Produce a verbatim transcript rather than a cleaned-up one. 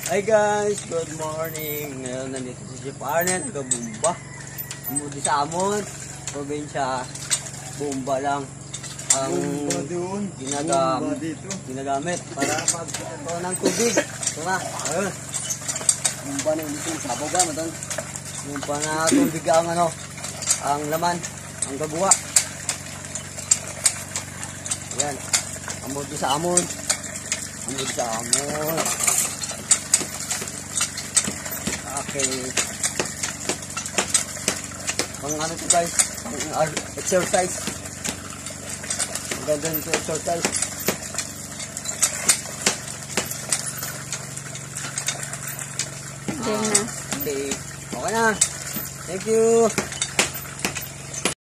Hi guys, good morning. Ngayon nandito si Jeep Arnett, nagabumba. Amudi sa Amon, probinsya. Bumba lang ang ginagam ginagamit para pagkato ng tubig. Ito na, ayun. Bumba na hindi yung sabaw ba, matan. Yung pa na tubig ang ano, ang laman, ang gabuwa. Ayan, amudi sa Amon. Amudi sa Amon. Okay. Pang ano to guys, pang exercise. Maganda nito exercise. Okay na. Okay. Okay na. Thank you.